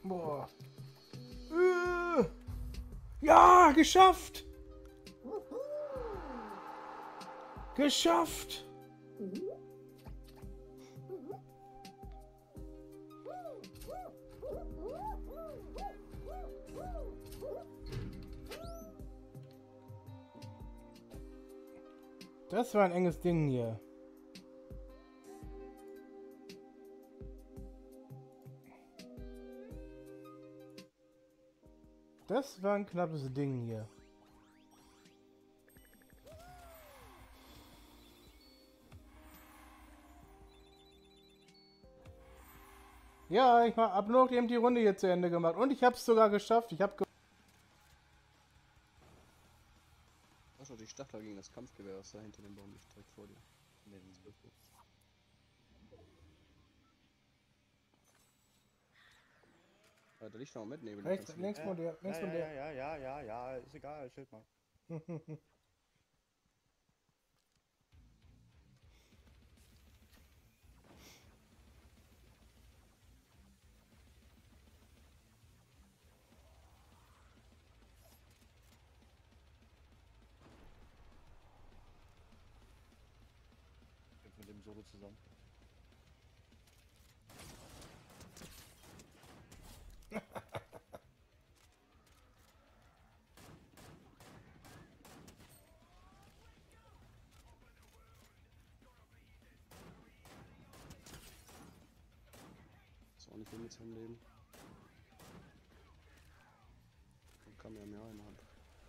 Boah. Ja, geschafft! Geschafft! Das war ein enges Ding hier. Das war ein knappes Ding hier. Ja, ich habe nur noch eben die Runde hier zu Ende gemacht. Und ich habe es sogar geschafft. Ich habe Achso, die Stachler gegen das Kampfgewehr ist da hinter dem Baum, nicht direkt vor dir. Nee, das ist wirklich. Da liegt noch ein Metnebel. rechts, links von dir, links von dir. Ja, ist egal, schild mal. Mit dem Solo zusammen. Ist auch nicht viel mit seinem Leben. Dann kann er mehr einhaben.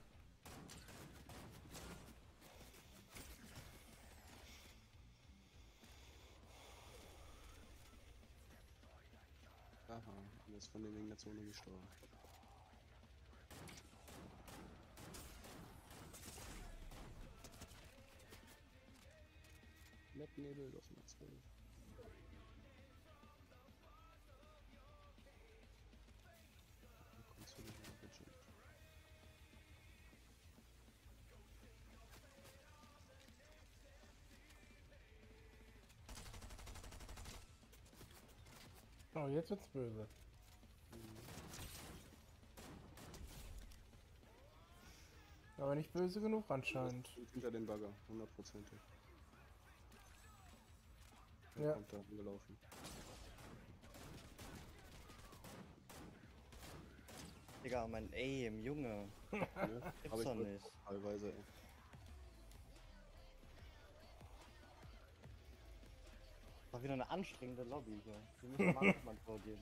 Aha, und ist von dem wegen der Zone gestorben. Metnebel, das mal 12. Oh, jetzt wird's böse. Aber nicht böse genug anscheinend. Hinter dem Bagger, 100%ig. Ja. Kommt da gelaufen. Digga, mein Aim, Junge. Ja, Gibt's doch nicht. teilweise, ey. War wieder eine anstrengende Lobby hier. Wir müssen mal mal vorgehen.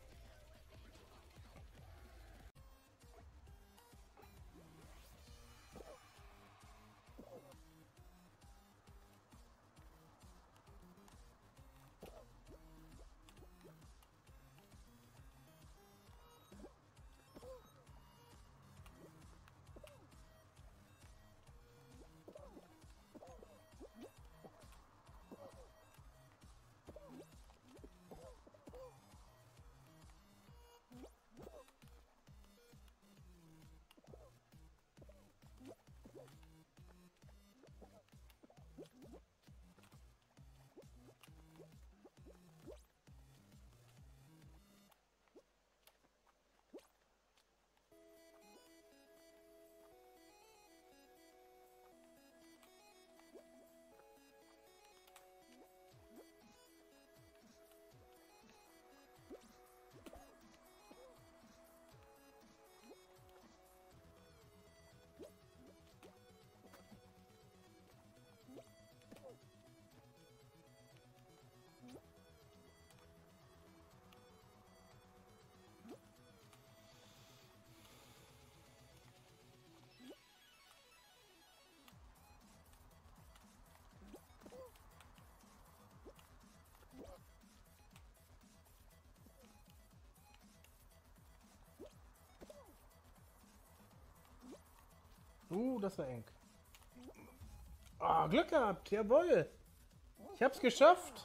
Das war eng. Ah, Glück gehabt, jawohl. Ich hab's geschafft.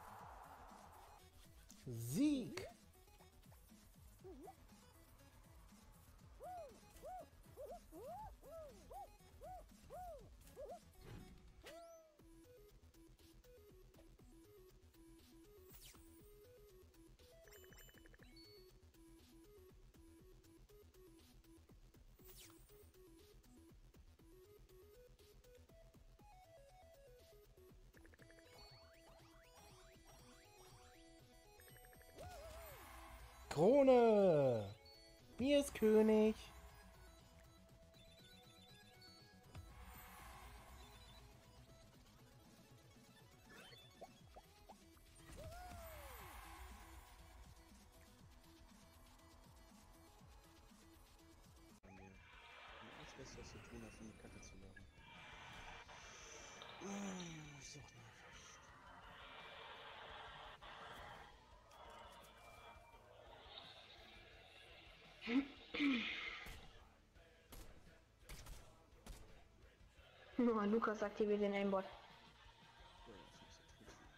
Sieg. Krone. Mir ist König. Bei mir. Alles Besseres zu tun, als um die Kacke zu laden. So, Oh, Lukas aktiviert den Aimbot. ja, das muss ich tun.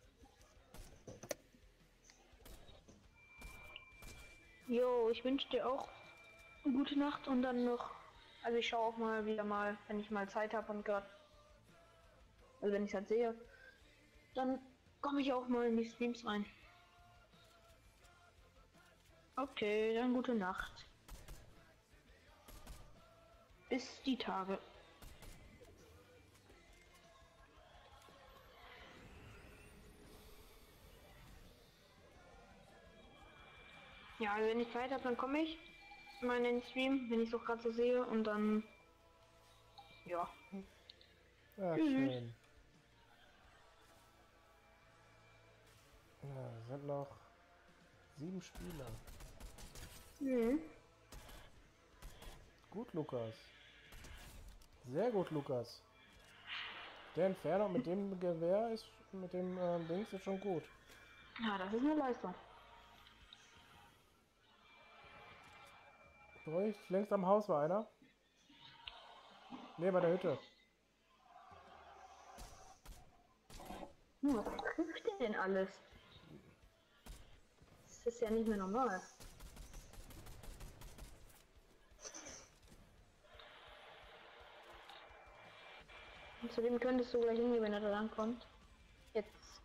Jo, ich wünsche dir auch eine gute Nacht und dann noch. Also ich schaue auch mal wieder mal, wenn ich mal Zeit habe und gerade. Also wenn ich es halt sehe, dann komme ich auch mal in die Streams rein. Okay, dann gute Nacht. Bis die Tage. Ja, also wenn ich Zeit habe, dann komme ich mal in den Stream, wenn ich es auch gerade so sehe und dann. Ja. Ja, Tschüss. schön. Ja, es sind noch 7 Spieler. Mhm. Gut, Lukas. Sehr gut, Lukas. Der Entfernung mit dem Gewehr ist, mit dem Dings ist schon gut. Ja, das ist eine Leistung. Ruhig, längst am Haus war einer. Ne, bei der Hütte. Was trifft der denn alles? Das ist ja nicht mehr normal. Und zu dem könntest du gleich hingehen, wenn er da rankommt. Jetzt.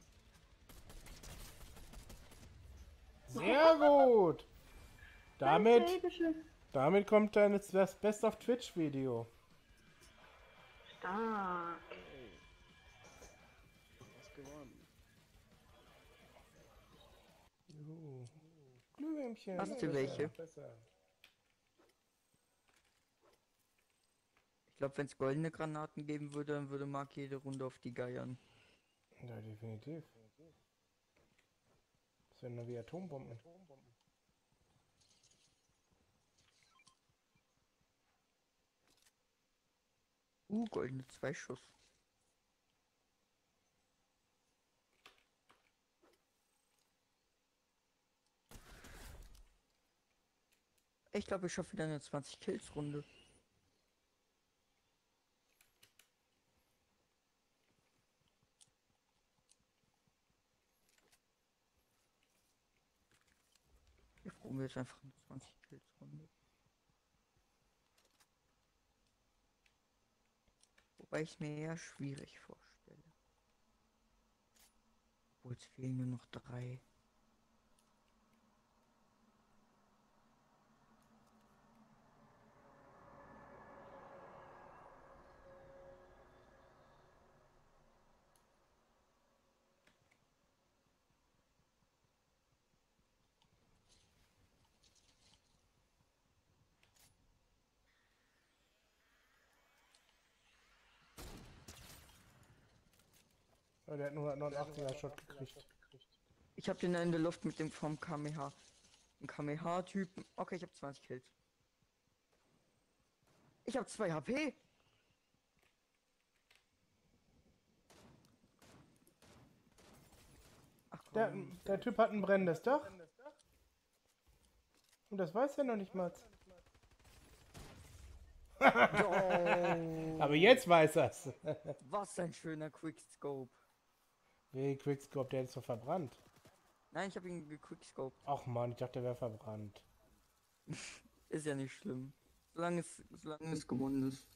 Sehr gut. Damit, Dankeschön. damit kommt dann jetzt das Best of Twitch Video. Stark. Hey. Was gewonnen. Glühwürmchen. Hast du welche? Besser. Ich glaube, wenn es goldene Granaten geben würde, dann würde Mark jede Runde auf die geiern. Ja, definitiv. Das sind nur wie Atombomben. Goldene 2 Schuss. Ich glaube, ich schaffe wieder eine 20 Kills Runde. Wir probieren jetzt einfach eine 20 Kills Runde. Wobei ich mir eher schwierig vorstelle. Obwohl es fehlen nur noch 3. Ja, der hat nur 189er Shot gekriegt. Ich habe den in der Luft mit dem vom KMH. Ein KMH-Typen. Okay, ich habe 20 Kills. Ich habe 2 HP. Ach Der, komm. der Typ hat ein brennendes Dach. Und das weiß er noch nicht mal. Aber jetzt weiß er's. Was ein schöner Quickscope. Wie Quickscope, der ist so verbrannt. Nein, ich habe ihn gequickscoped. Ach man, ich dachte, der wäre verbrannt. Ist ja nicht schlimm. Solange es gewonnen ist.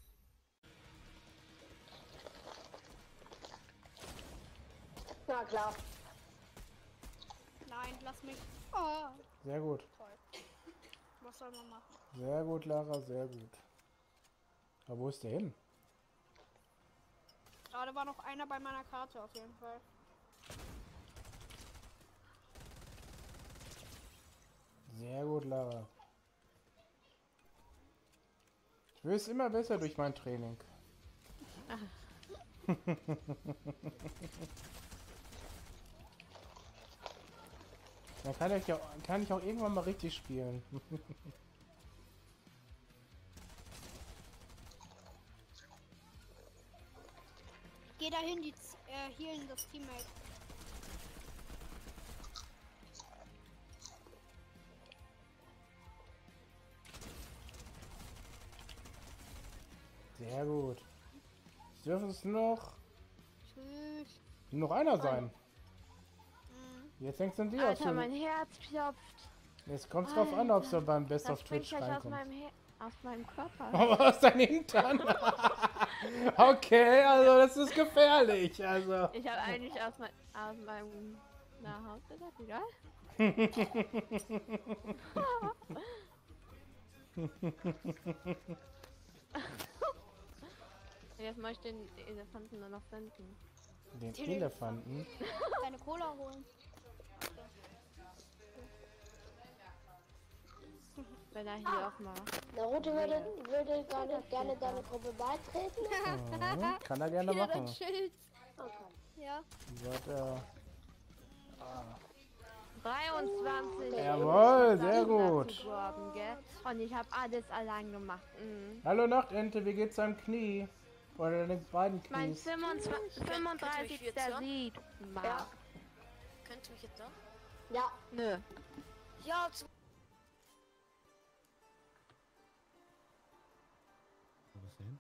Ja, klar. Nein, lass mich. Oh, Sehr gut. toll. Was soll man machen? Sehr gut, Lara, sehr gut. Aber wo ist der hin? Gerade war noch einer bei meiner Karte auf jeden Fall. Super. Ich will es immer besser durch mein Training. Dann kann ich auch irgendwann mal richtig spielen. Geh dahin, die hier in das Teammate. Sehr gut. Es dürfen es noch Tschüss. nur noch einer sein. Mhm. Jetzt hängst du an dir, ob Alter, du, mein Herz klopft. jetzt kommt es drauf an, ob du beim Best Das of springt Twitch gleich aus reinkommst. aus meinem Körper. Aber aus deinem Hintern. Okay, also das ist gefährlich. Also. Ich habe eigentlich aus meinem... Na, Hauptsache, egal. Jetzt möchte ich den Elefanten nur noch finden. Den Elefanten. Deine Cola holen. Wenn er hier auch mal... Naruto würde gerne deine Gruppe beitreten. Mhm, kann er gerne Wieder dein machen. Schild. Okay. Ja. Sagt er. 23. Jawohl, sehr Sachen gut. dazu geworben, gell? Und ich habe alles allein gemacht. Mhm. Hallo Nachtente, wie geht's deinem Knie? Oder den beiden Mein Knies? 35. Sieg. Ja. Könnt ihr mich jetzt da? Ja. Nö. Ja, Wo ist der hin?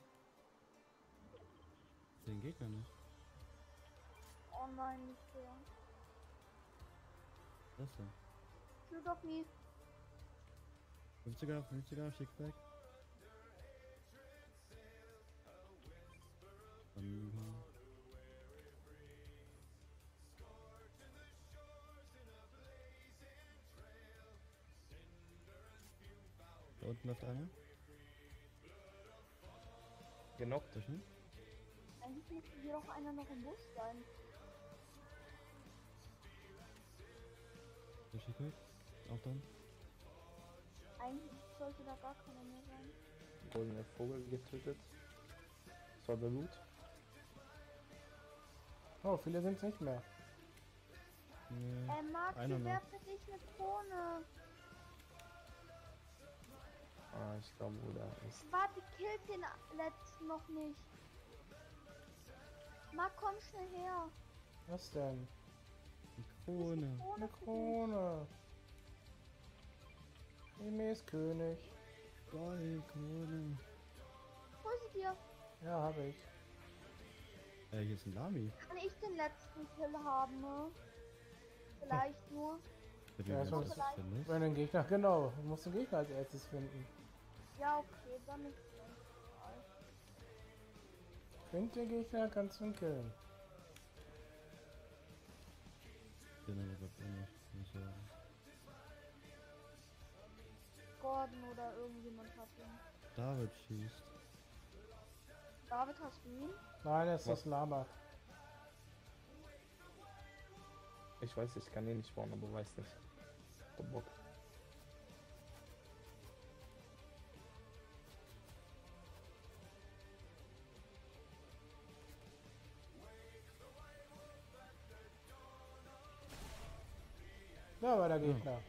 Den Gegner nicht. Oh nein, nicht der. Das da. Tu doch nie. 50er, schick weg. Da unten läuft einer. Genockt. Zwischen. Eigentlich müsste hier doch einer noch im Bus sein. Der schickt weg. Auch dann. Eigentlich sollte da gar keiner mehr sein. Goldener Vogel getötet. Das war der Loot. Oh, viele sind es nicht mehr. Nee. Max, Einer ich noch. werfe dich eine Krone. Ah, ich glaube, wo der ist. Warte, killt den letzten noch nicht. Marc, komm schnell her. Was denn? Die Krone. Eine Krone. Eme ist König. Geil, Krone. Hol sie dir. Ja, habe ich. Hier ist ein Lami. Kann ich den letzten Kill haben, ne? Vielleicht nur. Wenn du Ja, den so letztes findest. Wenn den Gegner, genau. Du musst den Gegner als erstes finden. Ja, okay, dann ist es. Find den Gegner, kannst du ihn killen. Den aber glaub ich nicht sagen. Gordon oder irgendjemand hat ihn. David schießt. David, hast du ihn? Nein, es ist das Lama. Ich weiß, ich kann ihn nicht bauen, aber weiß nicht. Der Bock. Da war der Gegner.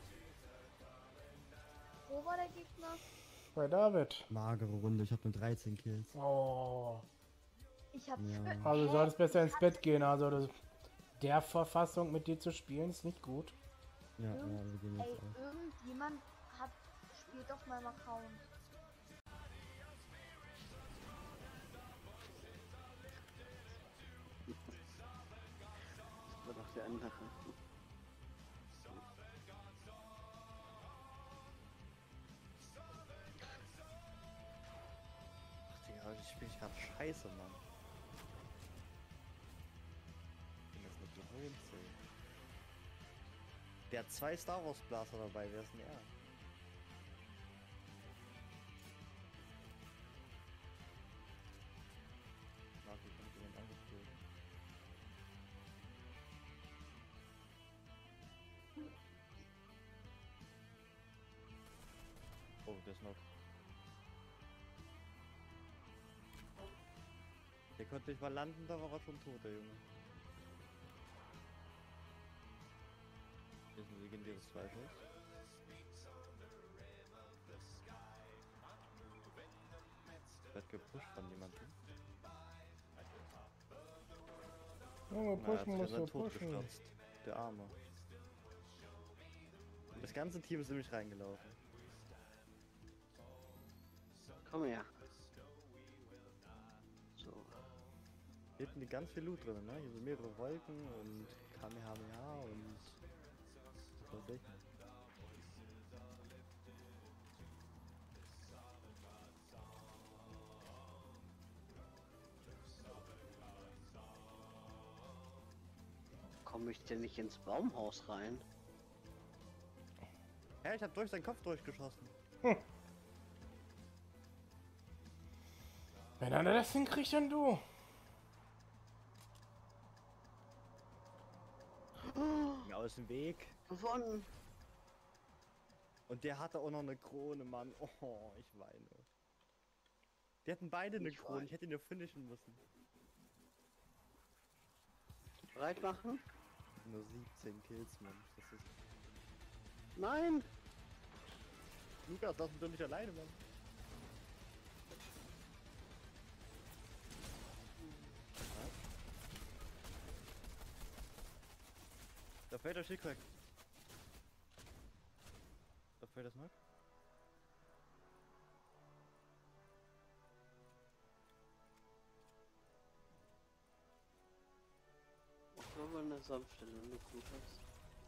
Wo war der Gegner? Bei David. Magere Runde, ich habe nur 13 Kills. Oh. Ich hab Ja. Also du solltest besser ins Bett gehen. Also der Verfassung mit dir zu spielen ist nicht gut. Ja, wir gehen Ey, jetzt auf. irgendjemand spielt auf meinem Account. Das war doch der andere. Ach, Digga, ich spiele gerade scheiße, Mann. Ich bin das nicht noch hinzählen. Der hat 2 Star Wars Blaster dabei, wer ist denn er? Marc, ich bin jemand angespielt. Oh, der ist noch. Der konnte nicht mal landen, da war er schon tot, der Junge. Hier ist ein legendäres Zweifels. Wird gepusht von jemandem. Junge, pushen muss er wir tot pushen. gestürzt. Der Arme. Und das ganze Team ist nämlich reingelaufen. Komm her. So. Hier hinten die ganz viel Loot drin, ne? Hier sind mehrere Wolken und Kamehameha und was weiß ich. Komme ich denn nicht ins Baumhaus rein? Ja, ich hab durch seinen Kopf durchgeschossen. Wenn einer das hinkriegt, dann du. Mir aus dem Weg. Gewonnen! Und der hatte auch noch eine Krone, Mann. Oh, ich weine. Die hatten beide eine Ich Krone, weine. ich hätte ihn nur finishen müssen. Bereit machen? Nur 17 Kills, Mann. Das ist... Nein! Lukas, lass mich doch nicht alleine, Mann. Da fällt der Schick weg. Da fällt das noch. Ich habe eine sanfte Lunge, Lukas.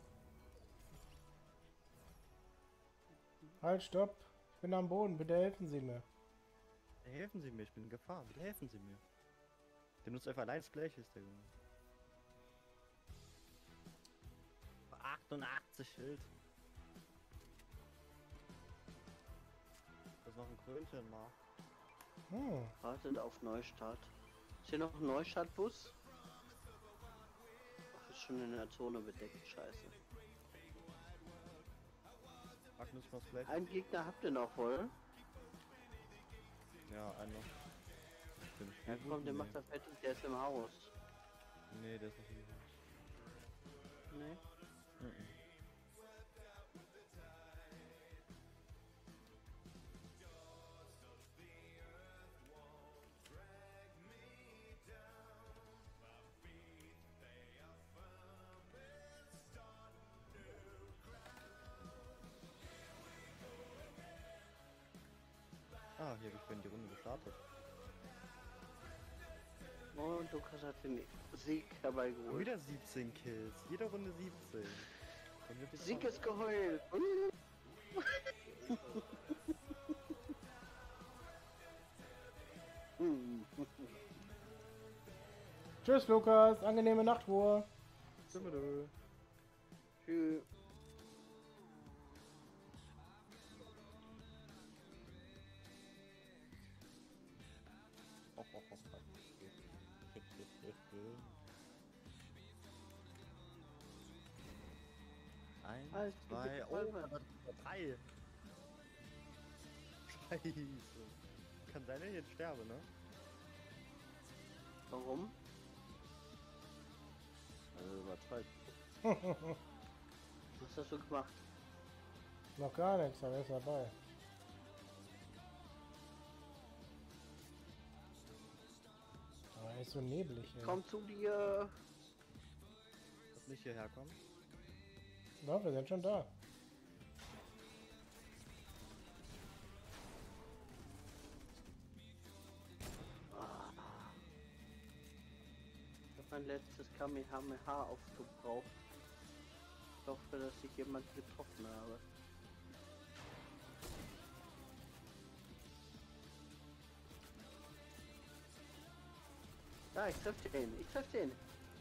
Halt, stopp. Ich bin am Boden, bitte helfen Sie mir. Helfen Sie mir, ich bin in Gefahr. Bitte helfen Sie mir. Der nutzt einfach allein das Gleiche, ist der Junge. 88 Schild. Das ist noch ein Krönchen, Mark. Wartet auf Neustart. Ist hier noch ein Neustartbus? Ach, ist schon in der Zone bedeckt, scheiße. Mark, nutzt mal das Gleiche. Einen Gegner habt ihr noch wohl? Ja, einen noch. Den Ja Spiel- komm, der nee. macht das fertig, der ist im Haus. Nee, der ist nicht im Haus. Nee? Mhm. Ah, hier habe ich vorhin die Runde gestartet. Und Lukas hat den Sieg herbeigeholt. Wieder 17 Kills, jede Runde 17. Dann wird die Sieg Frau- ist geheult. Tschüss, Lukas. Angenehme Nachtruhe. Tschüss. Tschüss. Oh, oh, oh, oh. Eins, Alles zwei, gut, oh, Alter. drei. Scheiße. Kann sein, dass ich jetzt sterbe, ne? Warum? Übertreibt. Was hast du gemacht? Noch gar nichts, aber er ist dabei. Aber er ist so neblig, ey. Komm zu dir. Dass nicht hierher kommen. Na, wir sind schon da. Ich habe mein letztes Kamehameha aufgebraucht. Ich hoffe, dass ich jemand getroffen habe. Ja, ich treffe den. Ich treffe den.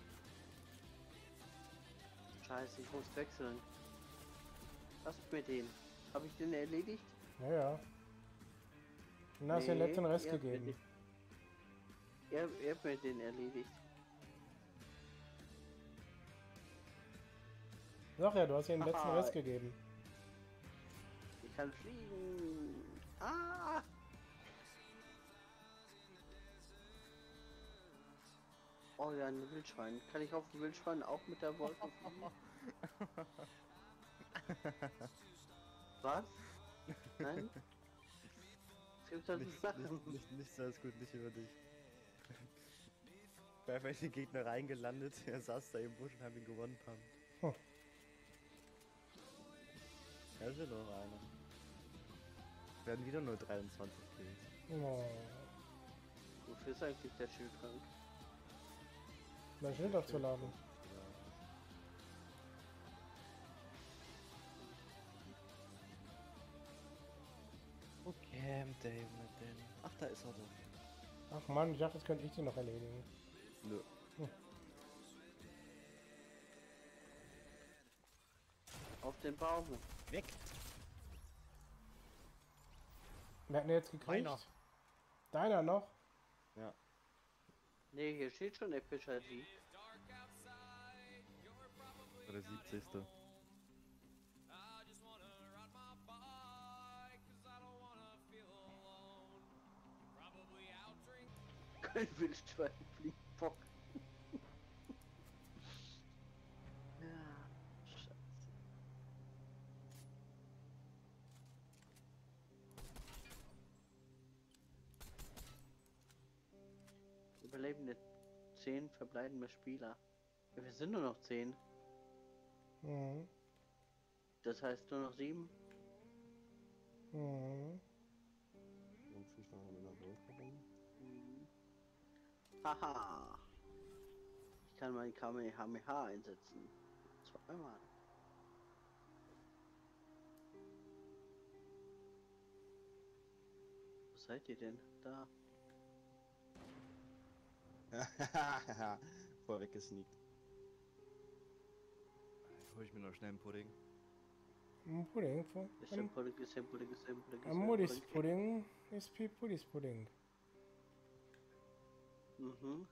Scheiße, ich muss wechseln. Was mit denen? Habe ich den erledigt? Ja, ja. Und hast den letzten Rest ihr habt mir gegeben. ihr habt mir den erledigt. Sag ja, du hast ihm den letzten Haha. Rest gegeben. Ich kann fliegen. Ah! Oh ja, ein Wildschwein. Kann ich auf dem Wildschwein auch mit der Wolke fliegen? Was? Nein? Es gibt das Nichts, Sachen. nichts alles gut, nicht über dich. Bei welchen Gegner reingelandet, er saß da im Busch und hat ihn gewonnen. Hm. Da ist ja noch einer. Werden wieder nur 23 Kills. Oh. Wofür ist eigentlich der Schildtrank? Mein Schild aufzuladen. Wo campt der Junge denn? Ach, da ist er doch. Ach man, ich dachte, das könnte ich dir noch erledigen. Nö. Auf den Baum. Weg! Wer hat denn jetzt gekriegt? Meiner. Deiner noch? Ja. Ne, hier steht schon epischer Sieg. Oder 70. Kein Wildschwein fliegt Bock. Ja, scheiße. Überlebende 10 verbleibende Spieler. Ja, wir sind nur noch 10. Mhm. Das heißt nur noch 7. Mhm. Haha. Ich kann mein Kamehameha einsetzen. Zweimal. Wo seid ihr denn? Da. Voll weggesneakt. Hol ich mir noch schnell einen Pudding. Pudding. Muddis Pudding ist Puddis Pudding. Mhm.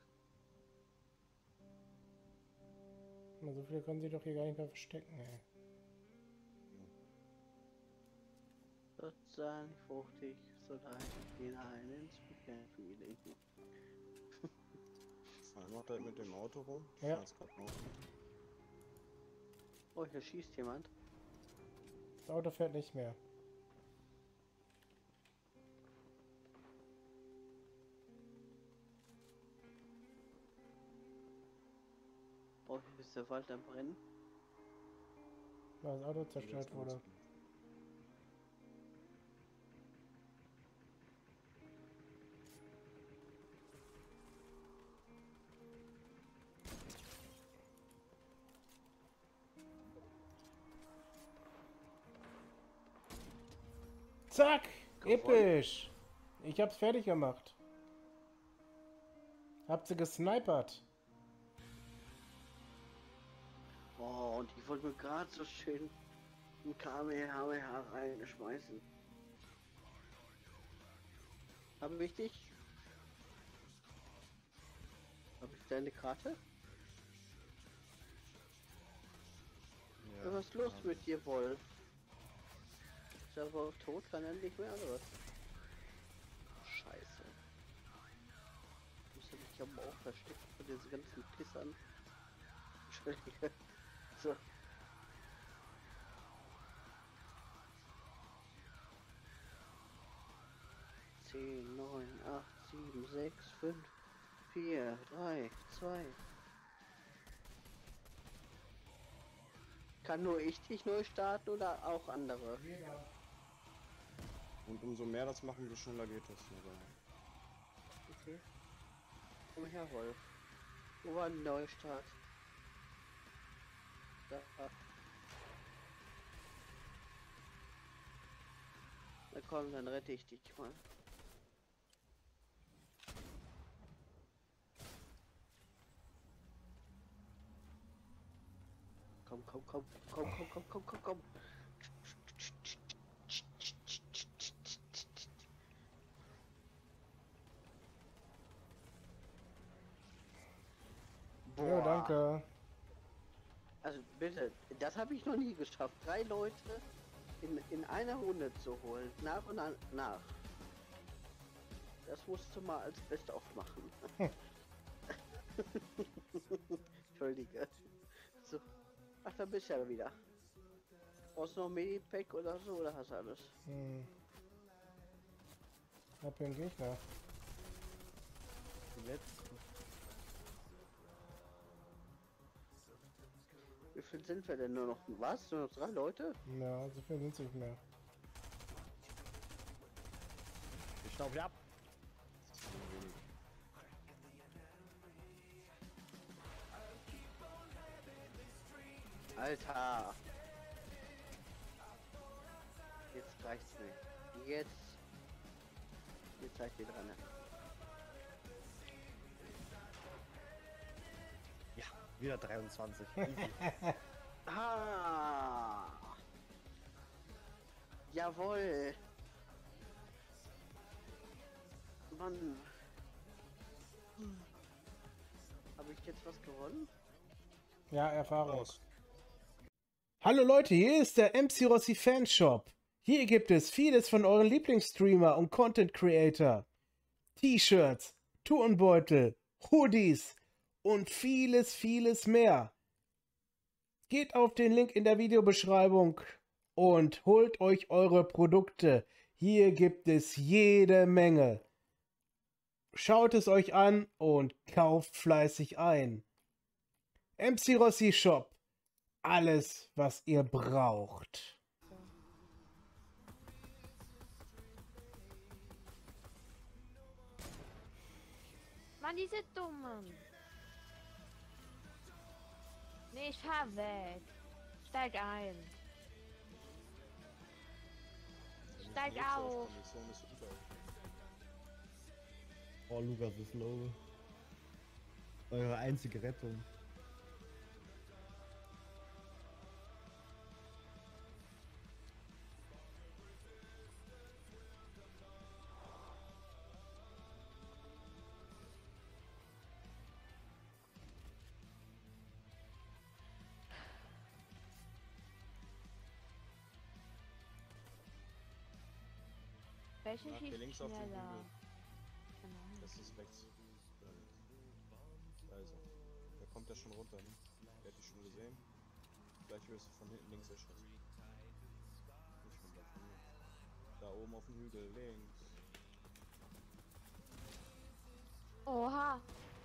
Na, so viel können sie doch hier gar nicht mehr verstecken, ey. Gott sei nicht fruchtig, so leicht hinein ins Weekend-Feeling. Macht er mit dem Auto rum? Ja. Oh, hier schießt jemand. Das Auto fährt nicht mehr. Oh, hier ist der Wald am Brennen. Weil das Auto zerstört wurde. Zack! Episch! Ich hab's fertig gemacht. Habt sie gesnipert. Oh, und ich wollte mir gerade so schön ein Kamehameha reinschmeißen. Habe ich dich? Habe ich deine Karte? Ja, Was ist los mit dir, Wolf? Ist er wohl tot? Kann er nicht mehr, oder was? Scheiße. Muss er mich aber auch verstecken von diesen ganzen Pissern. Entschuldige. So. Zehn, 9, 8, 7, 6, 5, 4, 3, 2. Kann nur ich dich neu starten oder auch andere? Und umso mehr das machen, umso schneller geht das. Okay. Komm her, Wolf. Wo war ein Neustart? Da. Na komm, dann rette ich dich mal. Komm. Boah. Ja, danke. Also bitte, das habe ich noch nie geschafft. 3 Leute in einer Runde zu holen, nach und nach. Das musst du mal als Best-of machen. Entschuldige. So. Ach, da bist du ja wieder. Brauchst du noch Medipack oder so, oder hast du alles? Ich hab hier einen Gegner. Die letzten. Wie viel sind wir denn nur noch? Was? Nur noch 3 Leute? Ja, so viel sind es nicht mehr. Ich schnaube ab. Alter! Jetzt reicht's nicht. Jetzt seid ihr dran. Ja, wieder 23. Easy. Ah! Jawohl! Mann! Habe ich jetzt was gewonnen? Ja, Erfahrung. Hallo Leute, hier ist der MC Rossi Fanshop. Hier gibt es vieles von euren Lieblingsstreamer und Content Creator. T-Shirts, Turnbeutel, Hoodies und vieles mehr. Geht auf den Link in der Videobeschreibung und holt euch eure Produkte. Hier gibt es jede Menge. Schaut es euch an und kauft fleißig ein. MC Rossi Shop. Alles, was ihr braucht. Mann, diese Dummen. Nee, ich fahr weg. Steig ein. Steig auf. Oh, Lukas ist low. Eure einzige Rettung. Welche Geh schießt links auf den schneller? Hügel. Das ist rechts. Also, da kommt er schon runter, ne? Der hat dich schon gesehen. Gleich wirst du von hinten links erschossen. Nicht von da, von mir. Da oben auf dem Hügel, links. Oha.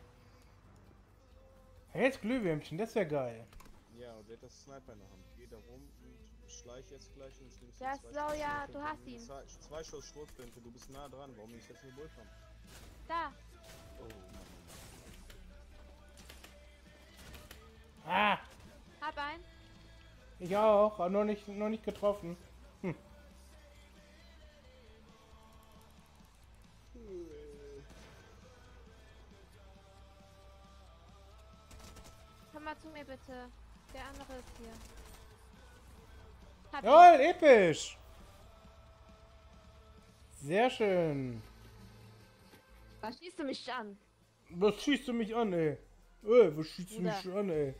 Hey, jetzt Glühwürmchen, das wäre geil. Ja, und der hat das Sniper in der Hand. Geh da rum und schleich jetzt gleich und nimmst Der ist so, ja, du hast ihn. 2 Schuss Schrotflinte, du bist nah dran. Warum nicht jetzt eine Bullpump? Da. Oh Mann. Ah, Hab ein. ich auch, aber noch nicht getroffen. Komm mal zu mir bitte. Der andere ist hier. Hab ihn. Jawohl, episch. Sehr schön. Was schießt du mich an? Was schießt du mich an, ey? Was schießt du mich an, ey?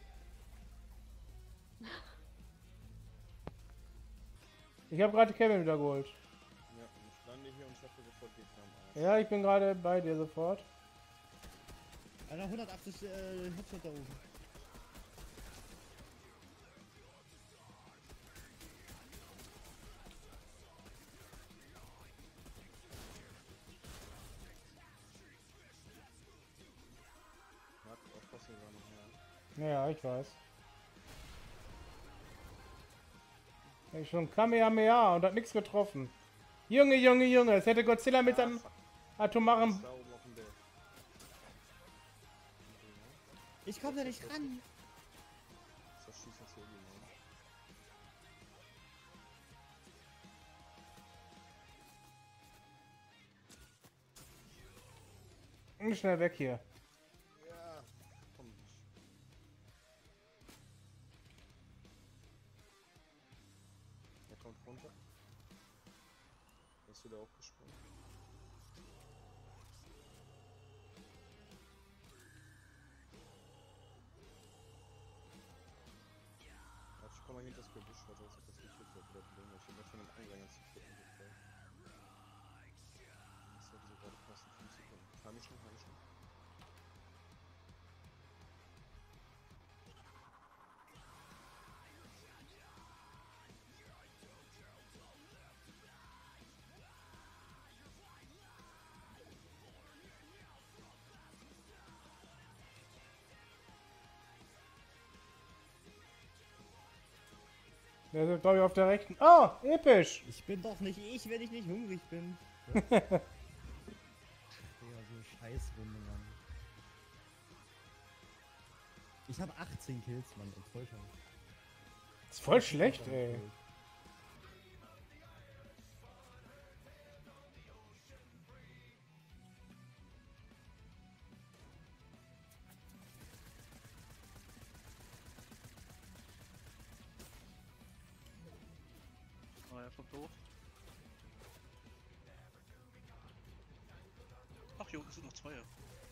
Ich habe gerade Kevin wieder geholt. Ja, ich lande hier und schaffe sofort Gegner am Arsch. Ja, ich bin gerade bei dir sofort. Einer 180 Headshot da oben. Marc, aufpassen wir noch mehr. Ja, ich weiß. Ich schon Kamehameha und hat nichts getroffen. Junge, es hätte Godzilla mit seinem atomaren... Da oben auf dem Berg. Ich komm da nicht ran. Das schießt uns hier irgendwo. Schnell weg hier. Ja, komm. Er kommt runter. Ist wieder aufgesprungen. Warte, ich komm mal hinter das Gebüsch, warte, dass das nicht wird, oder ich hab mir von dem Der ist, glaube ich, auf der rechten. Oh, episch! Ich bin doch nicht ich, wenn ich nicht hungrig bin. Ja, so Scheißrunde, Mann. Ich habe 18 Kills, Mann. Voll scheiße. Das ist voll schlecht, ey. Oh, er kommt hoch. Ach, hier unten sind noch zwei.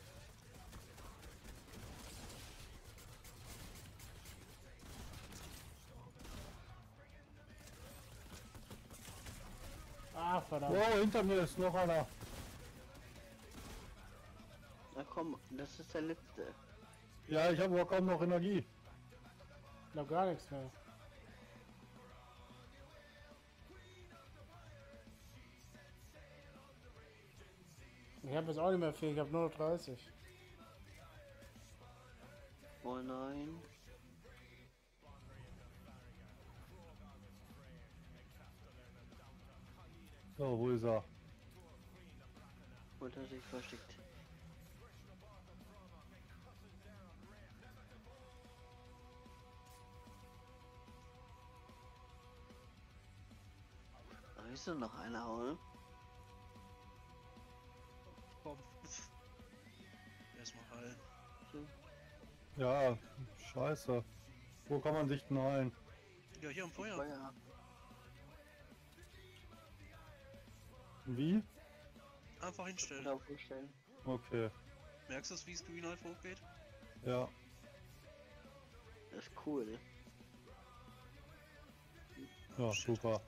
Ah, verdammt. Wow, hinter mir ist noch einer. Na komm, das ist der letzte. Ja, ich habe aber kaum noch Energie. Noch gar nichts mehr. Ich habe jetzt auch nicht mehr viel, ich habe nur noch 30. Oh nein. So, wo ist er? Und er sich versteckt. Da ist noch einer, oder? Komm. Erstmal heilen. Ja, scheiße. Wo kann man sich denn heilen? Ja, hier am Feuer. Feuer. Wie? Einfach hinstellen. Oder aufstellen. Okay, Merkst du es, wie es Green Life hochgeht? ja. Das ist cool. Ja, Shit. super.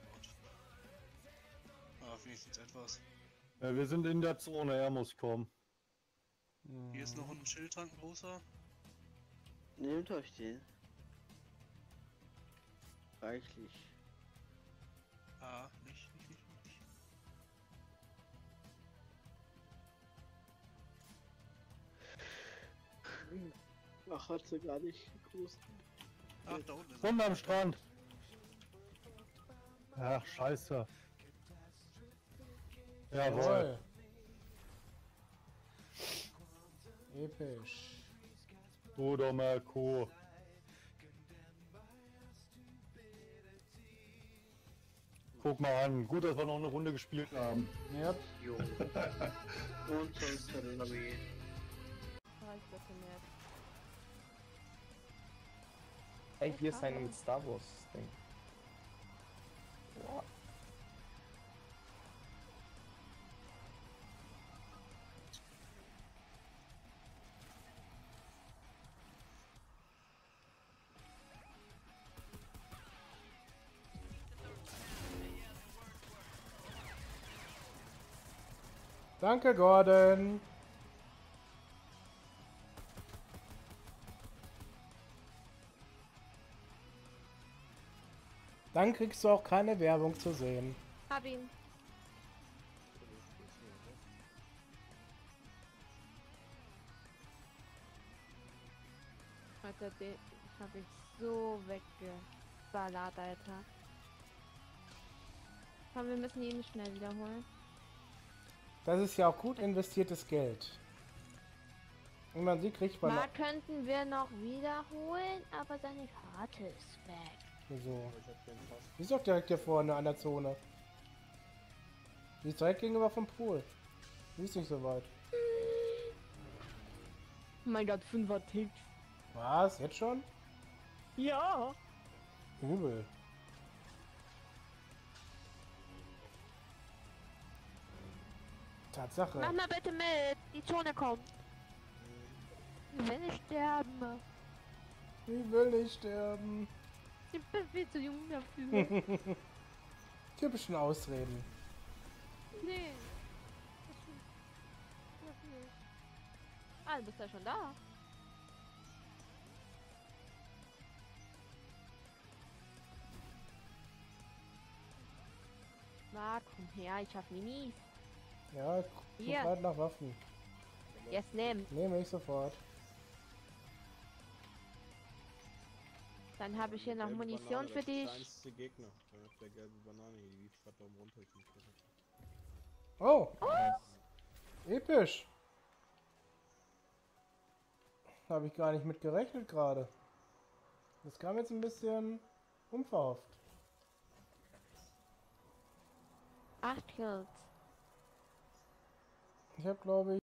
Ah, wenigstens etwas. Ja, wir sind in der Zone, er muss kommen. Hier ist noch ein Schildtank, ein großer. Nehmt euch den. Reichlich. Ah, nicht. Ach, hat sie gar nicht gewusst. Ach, da unten ist Runter am Strand. Ach, scheiße. Jawohl. Episch. Oder Marco. Guck mal an, gut, dass wir noch eine Runde gespielt haben. Ja. Jo. Und sonst hat er Lobby. Oh, ich bin nett. Ey, hier ist eine mit Star Wars Ding. Boah. Danke, Gordon. Dann kriegst du auch keine Werbung zu sehen. Hab ihn. Alter, den hab ich so weggeballert, Alter. Komm, wir müssen ihn schnell wiederholen. Das ist ja auch gut investiertes Geld. Und man sieht, kriegt man. Mal könnten wir noch wiederholen, aber seine Karte ist weg. Wieso? Die ist doch direkt hier vorne an der Zone. Die ist direkt gegenüber vom Pool. Die ist nicht so weit. Oh mein Gott, 5er Tick. Was? Jetzt schon? Ja. Übel. Tatsache. Mach mal bitte mit. Die Zone kommt. Ich will nicht sterben. Ich will nicht sterben. Ich bin viel zu jung dafür. Typischen Ausreden. Nee. Ah, du bist ja schon da. Na, komm her, ich hab Minis. Ja, guck Hier. gerade nach Waffen. Jetzt nimm. Nehme ich sofort. Dann habe ich hier noch Gelbe Munition Banane, für das ist der dich. einzige Gegner. Der gelbe Banane, die liegt gerade oben runter. Oh! Episch! Habe ich gar nicht mit gerechnet gerade. Das kam jetzt ein bisschen unverhofft. 8 Kills. Ich habe, glaube ich,